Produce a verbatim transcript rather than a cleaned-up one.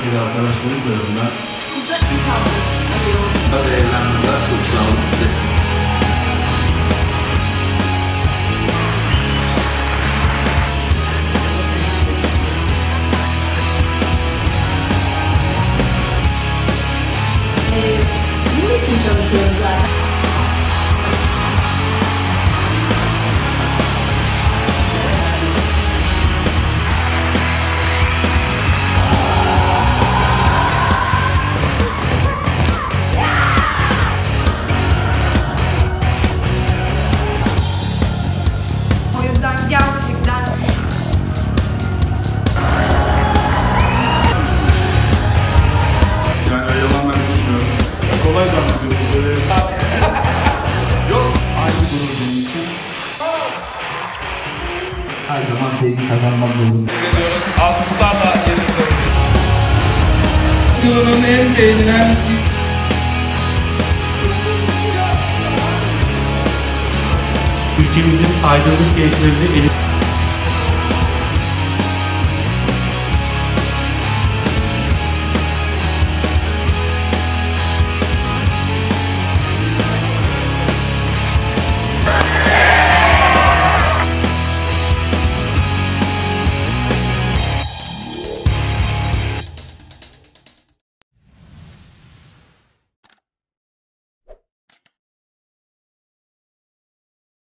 Askeri arkadaşlarım tarafından tabii evlenmeler çok sağlıklı. Bunun için çalışıyoruz zaten. O yüzden gerçekten Yani öyle olanları düşünmüyorum. Kolay zannediyorsunuz. Yok. Aynı gurur benim için. Her zaman sevgi kazanmak zorunda. Alkışlarla yerinize oturun. Yılın en beğenilen Ülkemizin aydınlık gençlerini elit